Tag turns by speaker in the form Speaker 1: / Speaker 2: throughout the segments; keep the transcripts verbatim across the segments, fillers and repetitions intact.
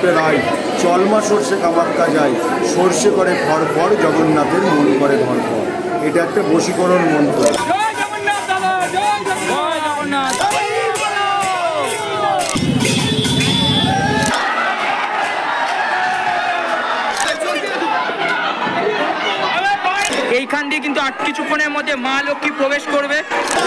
Speaker 1: উঠে রায়, চলমা সর্ষে কামাক্কা যায়, সর্ষে করে ফর ফর, জগন্নাথের মন করে ধরফর। এটা একটা বশীকরণ মন্ত্র।
Speaker 2: এইখান দিয়ে কিন্তু আর কিছুক্ষণের মধ্যে মা লক্ষ্মী প্রবেশ করবে।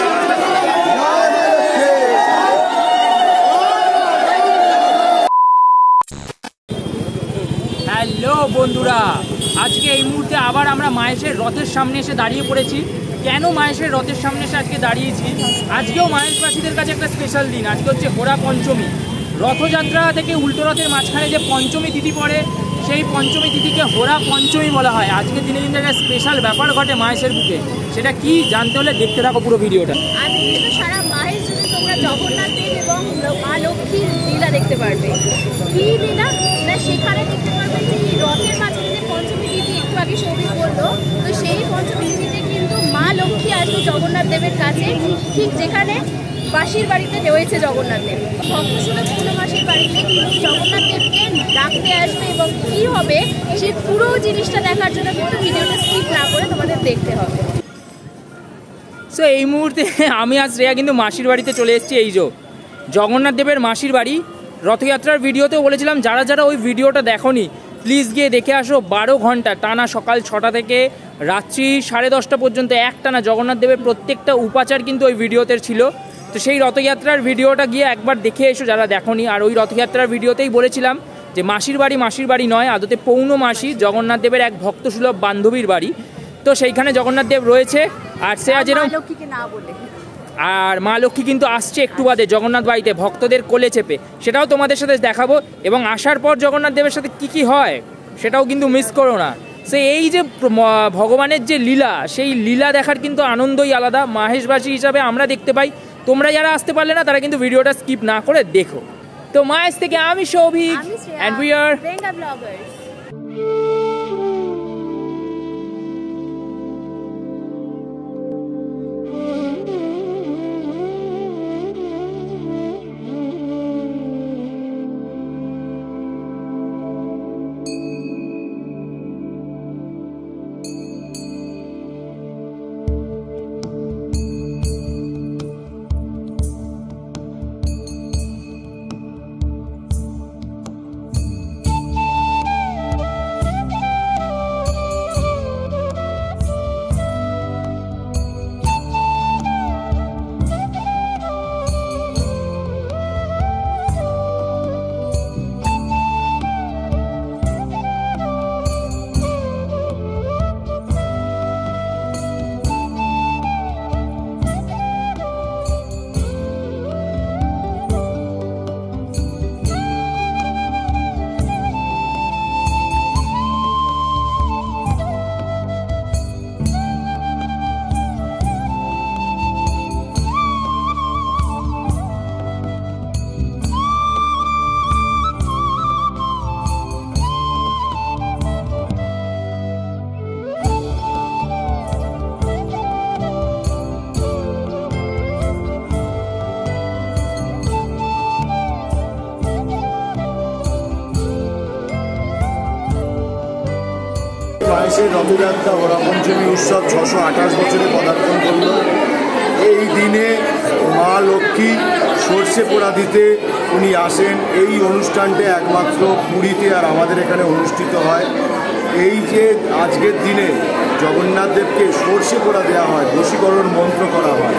Speaker 2: হ্যালো বন্ধুরা, আজকে এই মুহূর্তে আবার আমরা মাহেশের রথের সামনে এসে দাঁড়িয়ে পড়েছি। কেন মাহেশের রথের সামনে এসে আজকে দাঁড়িয়েছি? আজকেও মাহেশবাসীদের কাছে একটা স্পেশাল দিন। আজকে হচ্ছে হোরা পঞ্চমী। রথযাত্রা থেকে উল্টো রথের মাঝখানে যে পঞ্চমী তিথি পড়ে, সেই পঞ্চমী তিথিকে হোরা পঞ্চমী বলা হয়। আজকের দিনে কিন্তু একটা স্পেশাল ব্যাপার ঘটে মাহেশের বুকে। সেটা কি জানতে হলে দেখতে থাকো পুরো ভিডিওটা।
Speaker 3: আজকে কিন্তু সারা মাহেশ জুড়ে তোমরা জগন্নাথ দেব এবং মা লক্ষ্মীর লীলা দেখতে পারবে। কি লীলা না, সেখানে দেখতে পারবে যে এই রথের মাঝখানে যে পঞ্চমী তিথি একটু আগে সৌভিক বললো, তো সেই পঞ্চমী তিথিতে কিন্তু মা লক্ষ্মী আসবে জগন্নাথ দেবের কাছে, ঠিক যেখানে মাসির বাড়িতে রয়েছে জগন্নাথ দেব। ভক্তসুলভ পূর্ণমাসীর বাড়িতে কিন্তু জগন্নাথ দেবকে ডাকতে আসবে এবং কি হবে সেই পুরো জিনিসটা দেখার জন্য কিন্তু ভিডিওটা স্কিপ না করে তোমাদের দেখতে হবে।
Speaker 2: সো এই মুহূর্তে আমি আর শ্রেয়া কিন্তু মাসির বাড়িতে চলে এসেছি। এই যে জগন্নাথ দেবের মাসির বাড়ি। রথযাত্রার ভিডিওতেও বলেছিলাম, যারা যারা ওই ভিডিওটা দেখোনি প্লিজ গিয়ে দেখে আসো। বারো ঘন্টা টানা, সকাল ছটা থেকে রাত্রি সাড়ে দশটা পর্যন্ত এক টানা জগন্নাথ দেবের প্রত্যেকটা উপাচার কিন্তু ওই ভিডিওতে ছিল। তো সেই রথযাত্রার ভিডিওটা গিয়ে একবার দেখে এসো যারা দেখোনি। আর ওই রথযাত্রার ভিডিওতেই বলেছিলাম যে মাসির বাড়ি মাসির বাড়ি নয়, আদতে পৌর্ণমাসী জগন্নাথ দেবের এক ভক্তসুলভ বান্ধবীর বাড়ি। তো সেইখানে জগন্নাথ দেব রয়েছে। আর সে আজ এরকম আর মা লক্ষ্মী কিন্তু আসছে একটু বাদে জগন্নাথ বাড়িতে ভক্তদের কোলে চেপে, সেটাও তোমাদের সাথে দেখাবো। এবং আসার পর জগন্নাথ দেবের সাথে কি কি হয় সেটাও কিন্তু মিস করো না। সে এই যে ভগবানের যে লীলা, সেই লীলা দেখার কিন্তু আনন্দই আলাদা। মাহেশবাসী হিসাবে আমরা দেখতে পাই। তোমরা যারা আসতে পারলে না তারা কিন্তু ভিডিওটা স্কিপ না করে দেখো। তো মাহেশ থেকে আমি Souvik, and we are
Speaker 3: Venga Vloggers।
Speaker 1: মাহেশের Rathyatra হোরা পঞ্চমী উৎসব ছশো আঠাশ বছরে পদার্পণ করল। এই দিনে মা লক্ষ্মী সর্ষে পোড়া দিতে উনি আসেন। এই অনুষ্ঠানটা একমাত্র পুরীতে আর আমাদের এখানে অনুষ্ঠিত হয়। এই যে আজকের দিনে জগন্নাথ দেবকে সর্ষে পোড়া দেওয়া হয়, বশীকরণ মন্ত্র করা হয়।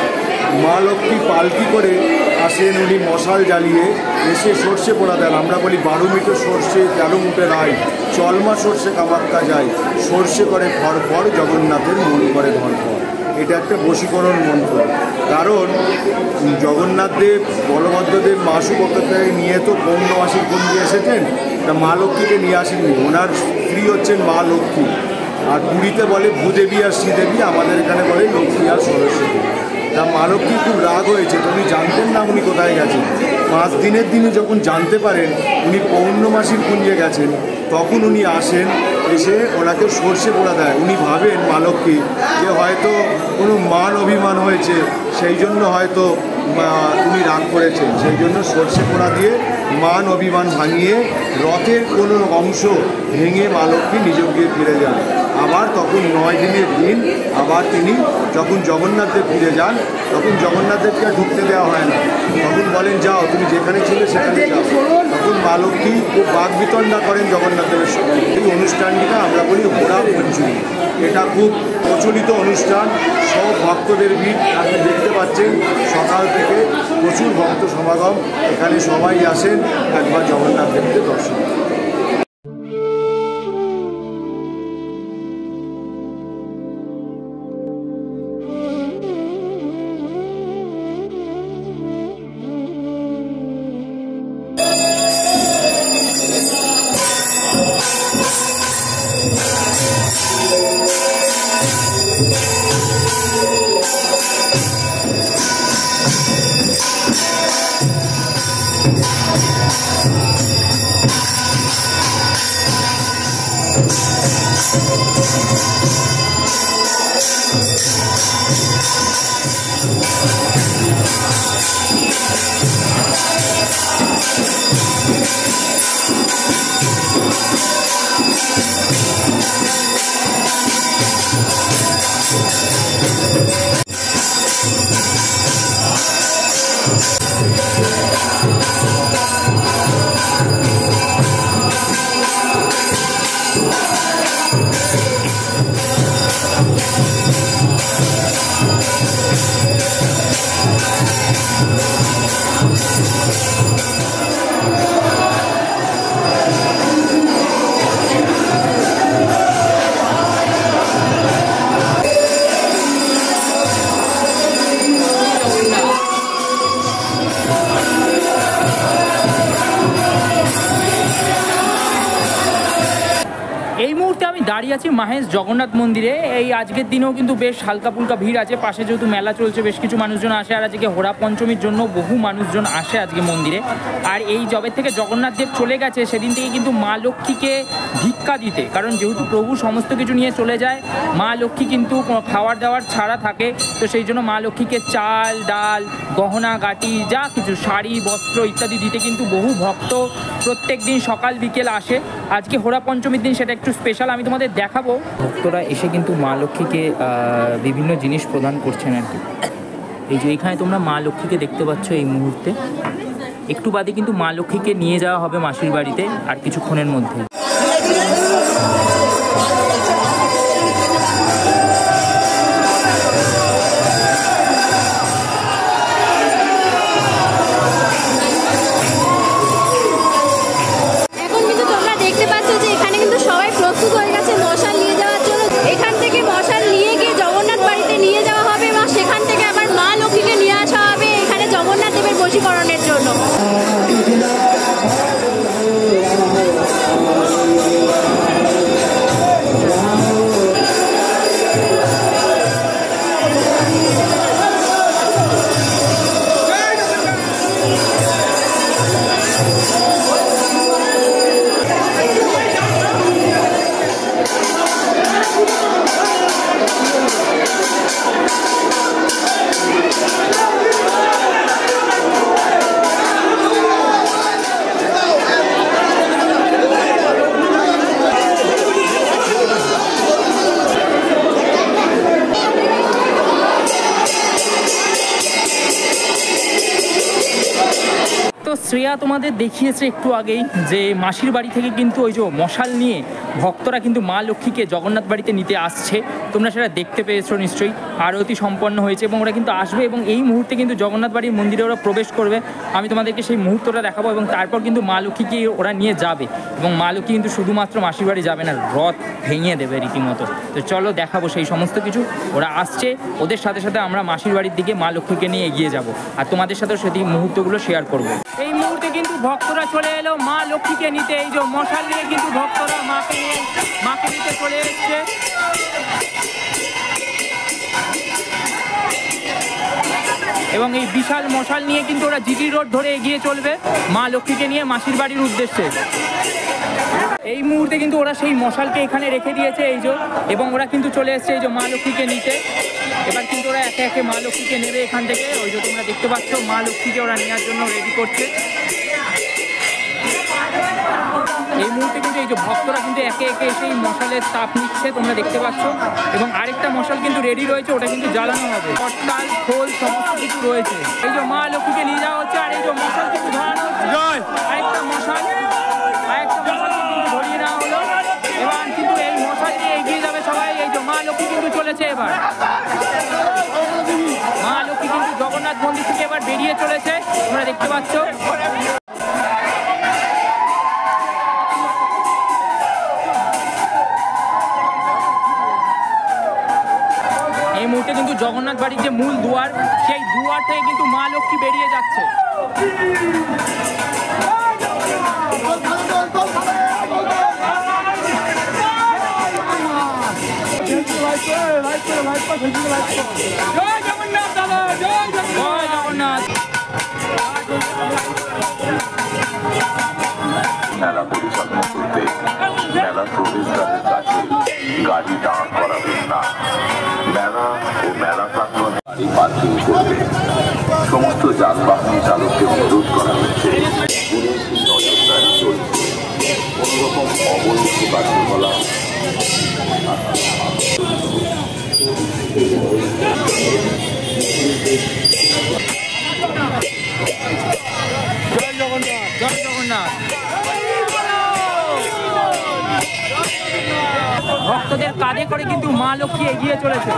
Speaker 1: মা লক্ষ্মী পালকি করে আসেন, উনি মশাল জ্বালিয়ে এসে সর্ষে পোড়া দেন। আমরা বলি বারো মিটার সর্ষে তেরো মুটে রায়, চলমা সর্ষে কামাক্কা যায়, সর্ষে করে ফর ফর, জগন্নাথের মন করে ধরফর। এটা একটা বশীকরণ মন্ত্র। কারণ জগন্নাথ দেব বলভদ্রদেব মা সুভদ্রাকে নিয়ে তো পৌর্ণমাসীর কুঞ্জে এসেছেন, তা মা লক্ষ্মীকে নিয়ে আসেননি। ওনার স্ত্রী হচ্ছেন মা লক্ষ্মী। আর পুরীতে বলে ভূদেবী আর শ্রীদেবী, আমাদের এখানে বলে লক্ষ্মী আর সরস্বতী। তা মা লক্ষ্মী খুব রাগ হয়েছে, তো উনি জানতেন না উনি কোথায় গেছেন। পাঁচ দিনের দিনে যখন জানতে পারেন উনি পৌর্ণমাসীর কুঞ্জে গেছেন, তখন উনি আসেন, এসে ওনাকে সর্ষে পোড়া দেয়। উনি ভাবেন মা লক্ষ্মী যে হয়তো কোনো মান অভিমান হয়েছে, সেই জন্য হয়তো উনি রাগ করেছেন, সেই জন্য সর্ষে পোড়া দিয়ে মান অভিমান ভাঙিয়ে রথের কোনো অংশ ভেঙে মা লক্ষ্মী নিজ গৃহে ফিরে যান। আবার তখন নয় দিনের দিন আবার তিনি যখন জগন্নাথদেব ফিরে যান, তখন জগন্নাথদেবকে আর ঢুকতে দেওয়া হয় না, তখন বলেন যাও তুমি যেখানে ছিলে সেখানে যাও। তখন মা লক্ষ্মী খুব বাক বিতণ্ডা করেন জগন্নাথদেবের সঙ্গে। এই অনুষ্ঠানটা আমরা বলি ঘোড়া পঞ্চমী। এটা খুব প্রচলিত অনুষ্ঠান, সব ভক্তদের ভিড় আপনি দেখতে পাচ্ছেন। সকাল থেকে প্রচুর ভক্ত সমাগম, এখানে সবাই আসেন একবার জগন্নাথ দেবকে দর্শন।
Speaker 2: দাঁড়িয়ে আছি মাহেশ জগন্নাথ মন্দিরে। এই আজকের দিনেও কিন্তু বেশ হালকা ফুলকা ভিড় আছে, পাশে যেহেতু মেলা চলছে বেশ কিছু মানুষজন আসে, আর আজকে হোরা পঞ্চমীর জন্য বহু মানুষজন আসে আজকে মন্দিরে। আর এই জবে থেকে জগন্নাথ দেব চলে গেছে সেদিন থেকে কিন্তু মা লক্ষ্মীকে ভিক্ষা দিতে, কারণ যেহেতু প্রভু সমস্ত কিছু নিয়ে চলে যায়, মা লক্ষ্মী কিন্তু খাওয়ার দাওয়ার ছাড়া থাকে, তো সেই জন্য মা লক্ষ্মীকে চাল ডাল গহনা গাটি যা কিছু শাড়ি বস্ত্র ইত্যাদি দিতে কিন্তু বহু ভক্ত প্রত্যেক দিন সকাল বিকেল আসে। আজকে হোরা পঞ্চমীর দিন সেটা একটু স্পেশাল, আমি তোমাদের দেখাবো। ভক্তরা এসে কিন্তু মা লক্ষ্মীকে বিভিন্ন জিনিস প্রদান করছেন আর কি। এই যে এখানে তোমরা মা লক্ষ্মীকে দেখতে পাচ্ছ এই মুহূর্তে, একটু বাদে কিন্তু মা লক্ষ্মীকে নিয়ে যাওয়া হবে মাসির বাড়িতে আর কিছুক্ষণের মধ্যে। শ্রেয়া তোমাদের দেখিয়েছে একটু আগেই যে মাসির বাড়ি থেকে কিন্তু ওই যে মশাল নিয়ে ভক্তরা কিন্তু মা লক্ষ্মীকে জগন্নাথ বাড়িতে নিতে আসছে, তোমরা সেটা দেখতে পেয়েছো নিশ্চয়ই। আরতি সম্পন্ন হয়েছে এবং ওরা কিন্তু আসবে এবং এই মুহূর্তে কিন্তু জগন্নাথ বাড়ির মন্দিরে ওরা প্রবেশ করবে। আমি তোমাদেরকে সেই মুহূর্তটা দেখাবো এবং তারপর কিন্তু মা লক্ষ্মীকে ওরা নিয়ে যাবে এবং মা লক্ষ্মী কিন্তু শুধুমাত্র মাসির বাড়ি যাবে না, রথ ভেঙে দেবে রীতিমতো। তো চলো দেখাবো সেই সমস্ত কিছু। ওরা আসছে, ওদের সাথে সাথে আমরা মাসির বাড়ির দিকে মা লক্ষ্মীকে নিয়ে এগিয়ে যাব আর তোমাদের সাথেও সেই মুহূর্তগুলো শেয়ার করবো। এই মুহূর্তে কিন্তু ভক্তরা চলে এলো মা লক্ষ্মীকে নিতে, এই যে মশাল নিয়ে কিন্তু ভক্তরা মাকে নিয়ে মাকে নিতে চলে এসছে। এবং এই বিশাল মশাল নিয়ে কিন্তু ওরা জিটি রোড ধরে এগিয়ে চলবে মা লক্ষ্মীকে নিয়ে মাসির বাড়ির উদ্দেশ্যে। এই মুহূর্তে কিন্তু ওরা সেই মশালকে এখানে রেখে দিয়েছে এই যে, এবং ওরা কিন্তু চলে এসছে এই যে মা লক্ষ্মীকে নিতে। এবার কিন্তু ওরা একে একে মা লক্ষ্মীকে নেবে এখান থেকে। ওই যে তোমরা দেখতে পাচ্ছ মা লক্ষ্মীকে ওরা নেওয়ার জন্য রেডি করছে। এই মুহূর্তে কিন্তু এই যে ভক্তরা কিন্তু একে একে এসে এই মশালের তাপ নিচ্ছে তোমরা দেখতে পাচ্ছ, এবং আরেকটা মশাল কিন্তু রেডি রয়েছে, ওটা কিন্তু জ্বালানো হবে। পটকাল খোল সমস্ত কিছু রয়েছে। এই যে মা লক্ষ্মীকে নিয়ে যাওয়া হচ্ছে, আর এই যে মশাল কিন্তু ধরানো হচ্ছে। আরেকটা মশাল আরেকটা মশালকে কিন্তু ধরিয়ে নেওয়া হলো। এবার কিন্তু এই মশাল নিয়ে এগিয়ে যাবে সবাই। এই যে মা লক্ষ্মী কিন্তু চলেছে, এবার মা লক্ষ্মী কিন্তু জগন্নাথ মন্দির থেকে এবার বেরিয়ে চলেছে তোমরা দেখতে পাচ্ছ। এই মুহূর্তে কিন্তু জগন্নাথ বাড়ির যে মূল দুয়ার, সেই দুয়ার থেকে কিন্তু মা লক্ষ্মী বেরিয়ে যাচ্ছে। জয় জগন্নাথ দাদা, জয় জগন্নাথ।
Speaker 4: মেলা পরিচালনা করতে মেলা প্রবেশদ্বারের কাছে গাড়ি দাঁড় করাবেন না। মেলা ও মেলা প্রাঙ্গণে গাড়ি পার্কিং করবে। সমস্ত যানবাহন চালককে অনুরোধ করা হয়েছে পুলিশ নজরদারি চলছে। কোন রকম অবৈধ কার্যকলাপ
Speaker 2: জয় জগন্নাথ, জয় জগন্নাথ। ভক্তদের কাঁধে করে কিন্তু মা লক্ষ্মী এগিয়ে চলেছে।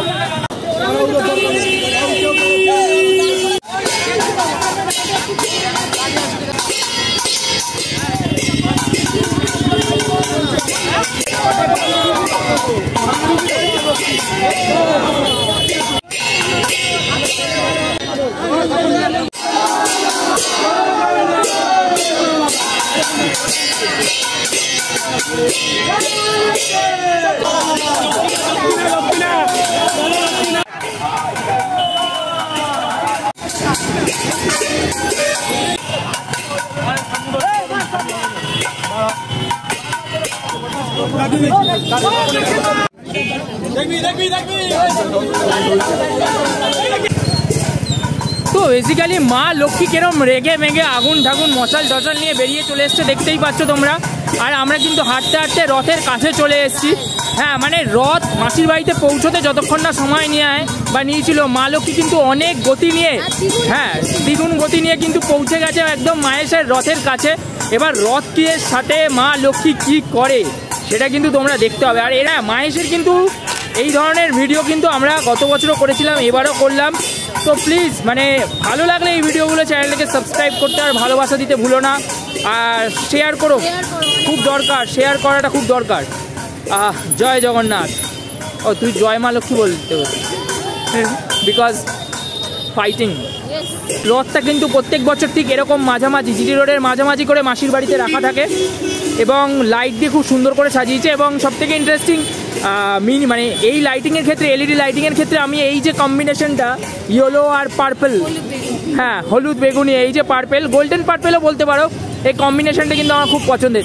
Speaker 2: তো বেসিক্যালি মা লক্ষ্মী কেরম রেগে মেগে আগুন ঠাগুন মশাল টশাল নিয়ে বেরিয়ে চলে এসছে দেখতেই পাচ্ছ তোমরা। আর আমরা কিন্তু হাঁটতে হাঁটতে রথের কাছে চলে এসেছি। হ্যাঁ, মানে রথ মাসির বাড়িতে পৌঁছতে যতক্ষণ না সময় নেয় বা নিয়েছিল, মা লক্ষ্মী কিন্তু অনেক গতি নিয়ে, হ্যাঁ দ্বিগুণ গতি নিয়ে কিন্তু পৌঁছে গেছে একদম মায়েশের রথের কাছে। এবার রথকে সাথে মা লক্ষ্মী কি করে সেটা কিন্তু তোমরা দেখতে হবে। আর এরা মায়েশের কিন্তু এই ধরনের ভিডিও কিন্তু আমরা গত বছরও করেছিলাম, এবারও করলাম। তো প্লিজ মানে ভালো লাগলে এই ভিডিওগুলো চ্যানেলটাকে সাবস্ক্রাইব করতে আর ভালোবাসা দিতে ভুলো না, আর শেয়ার করো, খুব দরকার, শেয়ার করাটা খুব দরকার। আহ জয় জগন্নাথ। ও তুই জয় মা লক্ষ্মী বলতে হতো, বিকজ ফাইটিং। রথটা কিন্তু প্রত্যেক বছর ঠিক এরকম মাঝামাঝি জিডি রোডের মাঝামাঝি করে মাসির বাড়িতে রাখা থাকে, এবং লাইট দিয়ে খুব সুন্দর করে সাজিয়েছে। এবং সবথেকে ইন্টারেস্টিং মিনি মানে এই লাইটিংয়ের ক্ষেত্রে, এলইডি লাইটিংয়ের ক্ষেত্রে আমি এই যে কম্বিনেশনটা ইয়েলো আর পার্পল, হ্যাঁ হলুদ বেগুনি, এই যে পার্পেল, গোল্ডেন পার্পেলও বলতে পারো, এই কম্বিনেশনটা কিন্তু আমার খুব পছন্দের।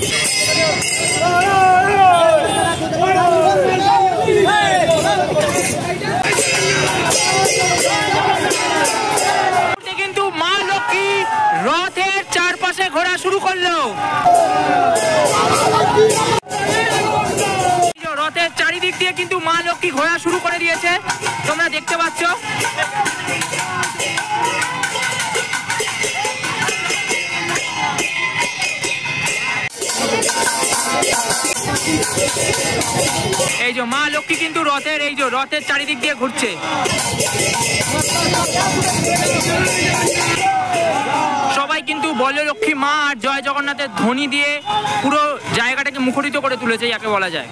Speaker 2: কিন্তু মা লক্ষ্মী রথের চারপাশে ঘোরা শুরু করলো। রথের চারিদিক দিয়ে কিন্তু মা লক্ষ্মী ঘোরা শুরু করে দিয়েছে তোমরা দেখতে পাচ্ছ। এই যে মা লক্ষ্মী কিন্তু রথের এই যে রথের চারিদিক দিয়ে ঘুরছে। সবাই কিন্তু বললক্ষ্মী মা আর জয় জগন্নাথের ধ্বনি দিয়ে পুরো জায়গাটাকে মুখরিত করে তুলেছে যাকে বলা যায়।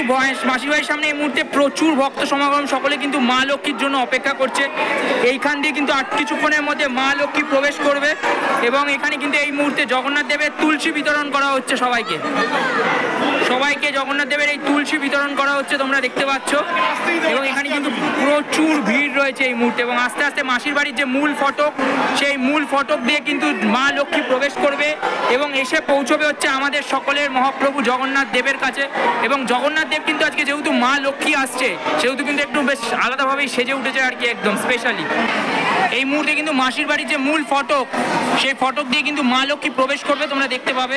Speaker 2: কিন্তু মাসির বাড়ির সামনে এই মুহূর্তে প্রচুর ভক্ত সমাগম, সকলে কিন্তু মা লক্ষ্মীর জন্য অপেক্ষা করছে। এইখান দিয়ে কিন্তু আর কিছুক্ষণের মধ্যে মা লক্ষ্মী প্রবেশ করবে এবং এখানে কিন্তু এই মুহূর্তে জগন্নাথ দেবের তুলসী বিতরণ করা হচ্ছে সবাইকে সবাইকে জগন্নাথ দেবের এই তুলসী বিতরণ করা হচ্ছে, তোমরা দেখতে পাচ্ছ। এবং এখানে কিন্তু প্রচুর ভিড় রয়েছে এই মুহূর্তে এবং আস্তে আস্তে মাসির বাড়ির যে মূল ফটক, সেই মূল ফটক দিয়ে কিন্তু মা লক্ষ্মী প্রবেশ করবে এবং এসে পৌঁছবে হচ্ছে আমাদের সকলের মহাপ্রভু জগন্নাথ দেবের কাছে। এবং জগন্নাথ দেব কিন্তু আজকে যেহেতু মা লক্ষ্মী আসছে সেহেতু কিন্তু একটু বেশ আলাদাভাবেই সেজে উঠেছে আর কি, একদম স্পেশালি। এই মুহূর্তে কিন্তু মাসির বাড়ির যে মূল ফটক, সেই ফটক দিয়ে কিন্তু মা লক্ষ্মী প্রবেশ করবে, তোমরা দেখতে পাবে।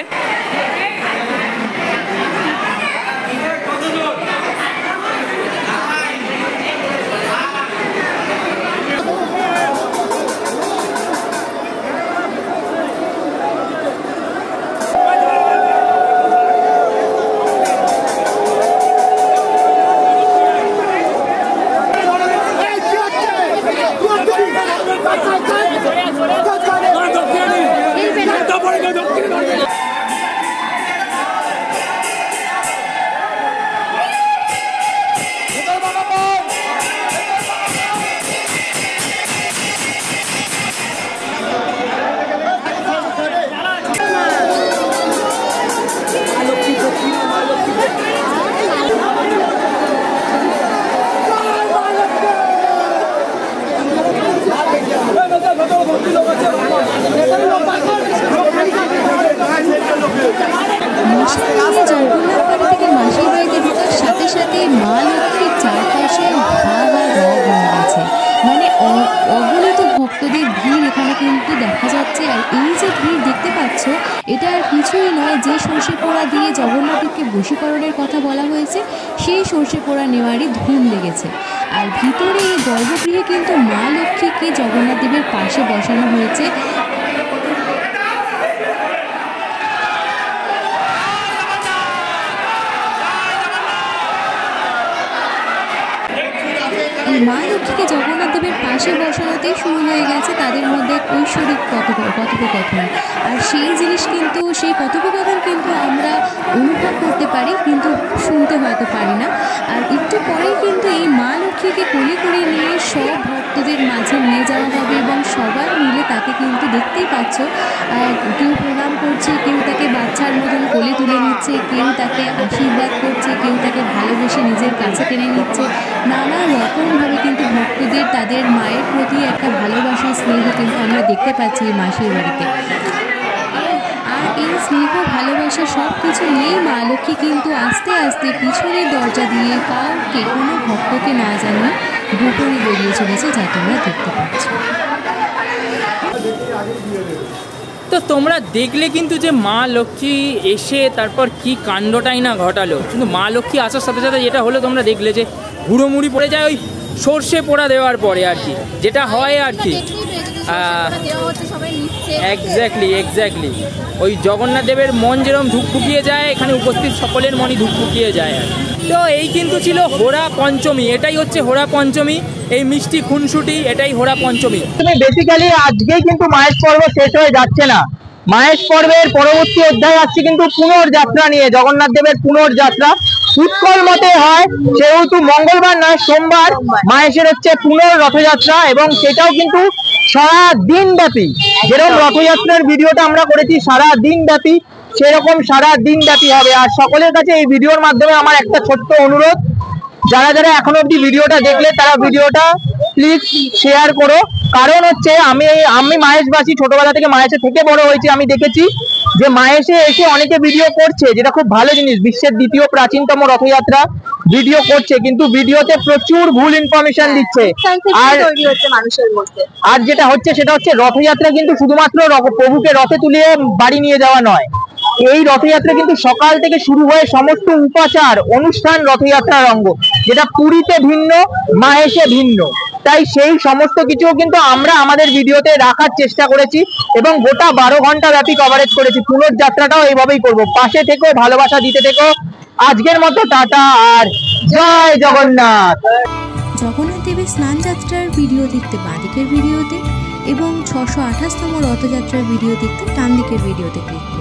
Speaker 5: এটা আর কিছুই নয়, যে সর্ষে পোড়া দিয়ে জগন্নাথকে বশীকরণের কথা বলা হয়েছে সেই সর্ষে পোড়া নেওয়ারই ধুম লেগেছে। আর ভিতরে এই গর্ভগৃহে কিন্তু মা লক্ষ্মীকে জগন্নাথ দেবের পাশে বসানো হয়েছে। মা লক্ষ্মীকে জগন্নাথ দেবের পাশে বসানোতেই শুরু হয়ে গেছে তাদের মধ্যে ঐশ্বরিক কথোপকথন। আর সেই জিনিস কিন্তু সেই কথোপকথন কিন্তু আমরা অনুভব করতে পারি, কিন্তু শুনতে হয়তো পারি না। আর একটু পরেই কিন্তু এই মা লক্ষ্মীকে কোলে করে নিয়ে সব ভক্তদের মাঝে নিয়ে যাওয়া হবে এবং সবাই মিলে তাকে কিন্তু দেখতেই পাচ্ছ, কেউ প্রণাম করছে, কেউ তাকে বাচ্চার মতন কোলে তুলে নিচ্ছে, কেউ তাকে আশীর্বাদ করছে, কেউ তাকে ভালোবেসে নিজের কাছে টেনে নিচ্ছে। নানা রকমভাবে কিন্তু ভক্তদের তাদের মায়ের প্রতি একটা ভালোবাসা স্নেহ কিন্তু আমরা দেখতে পাচ্ছি এই মাসির বাড়িতে। আর এই স্নেহ ভালোবাসা সব কিছু নিয়েই মা লক্ষ্মী কিন্তু আস্তে আস্তে পিছনের দরজা দিয়ে কাউকে কোনো ভক্তকে না জানিয়ে গোপনে বেরিয়ে চলেছে, যা তোমরা দেখতে পাচ্ছ।
Speaker 2: তো তোমরা দেখলে কিন্তু যে মা লক্ষ্মী এসে তারপর কি কাণ্ডটাই না ঘটালো। কিন্তু মা লক্ষ্মী আসার সাথে সাথে যেটা হলো তোমরা দেখলে যে হুড়োমুড়ি পড়ে যায় ওই সর্ষে পোড়া দেওয়ার পরে আর কি, যেটা হয় আর কি। এক্স্যাক্টলি এক্স্যাক্টলি ওই জগন্নাথ দেবের মন যেরকম ধুকপুকিয়ে যায়, এখানে উপস্থিত সকলের মনই ধুকপুকিয়ে যায় আর। তো এই কিন্তু ছিল হোরা পঞ্চমী, এটাই হচ্ছে হোরা পঞ্চমী, এই মিষ্টি খুনসুটি, এটাই হোরা পঞ্চমী।
Speaker 6: বেসিক্যালি আজকেই কিন্তু মাহেশ পর্ব শেষ হয়ে যাচ্ছে না, মাহেশ পর্বের পরবর্তী অধ্যায় আসছে কিন্তু পুনর্যাত্রা নিয়ে, জগন্নাথ দেবের পুনর্যাত্রা। উৎকল মতে হয় যেহেতু মঙ্গলবার নয় সোমবার মাহেশের হচ্ছে পুনর রথযাত্রা, এবং সেটাও কিন্তু সারা দিন ব্যাপী। যেরকম রথযাত্রার ভিডিওটা আমরা করেছি সারা দিন ব্যাপী, সেরকম সারা দিন ব্যাপী হবে। আর সকলের কাছে এই ভিডিওর মাধ্যমে আমার একটা ছোট্ট অনুরোধ, যারা যারা এখনো অব্দি ভিডিওটা দেখলে তারা ভিডিওটা প্লিজ শেয়ার করো। কারণ হচ্ছে আমি আমি মাহেশবাসী, ছোটবেলা থেকে মাহেশে থেকে বড় হয়েছি, আমি দেখেছি যে মাহেশে এসে অনেকে ভিডিও করছে, যেটা খুব ভালো জিনিস। বিশ্বের দ্বিতীয় প্রাচীনতম রথযাত্রা ভিডিও করছে, কিন্তু ভিডিওতে প্রচুর ভুল ইনফরমেশন দিচ্ছে। আর মানুষের মধ্যে আর যেটা হচ্ছে সেটা হচ্ছে রথযাত্রা কিন্তু শুধুমাত্র প্রভুকে রথে তুলিয়ে বাড়ি নিয়ে যাওয়া নয়। এই রথযাত্রা কিন্তু সকাল থেকে শুরু হয়ে সমস্ত উপাচার অনুষ্ঠান রথযাত্রার অঙ্গ, যেটা পুরীতে ভিন্ন, মাহেশে ভিন্ন। তাই সেই সমস্ত কিছু কিন্তু আমরা আমাদের ভিডিওতে রাখার চেষ্টা করেছি এবং গোটা বারো ঘন্টা ব্যাপী কভারেজ করেছি। পুনর্যাত্রাটাও এইভাবেই করব। পাশে থেকেও ভালোবাসা দিতে থেকো। আজকের মতো টাটা আর জয় জগন্নাথ।
Speaker 5: জগন্নাথ দেবের স্নান যাত্রার ভিডিও দেখতে বাঁ দিকের ভিডিওতে এবং ছশো আঠাশতম রথযাত্রার ভিডিও দেখতে ডান দিকের ভিডিওতে ক্লিক